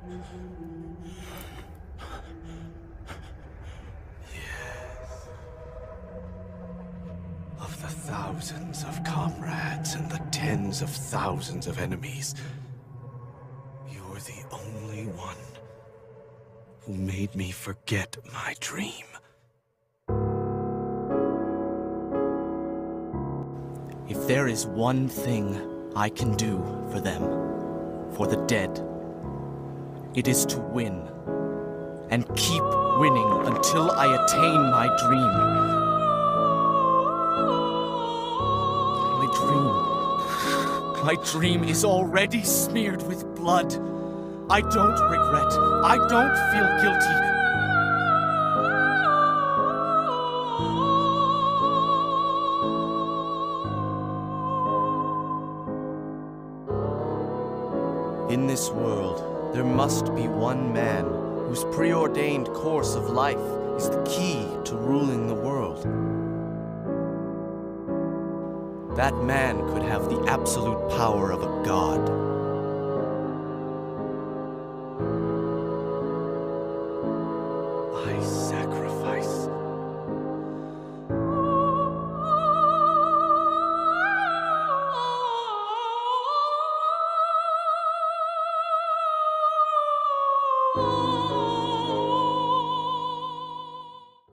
Of the thousands of comrades and the tens of thousands of enemies, you're the only one who made me forget my dream. If there is one thing I can do for them, for the dead, it is to win, and keep winning until I attain my dream. My dream is already smeared with blood. I don't regret. I don't feel guilty. In this world, there must be one man whose preordained course of life is the key to ruling the world. That man could have the absolute power of a god. I sacrifice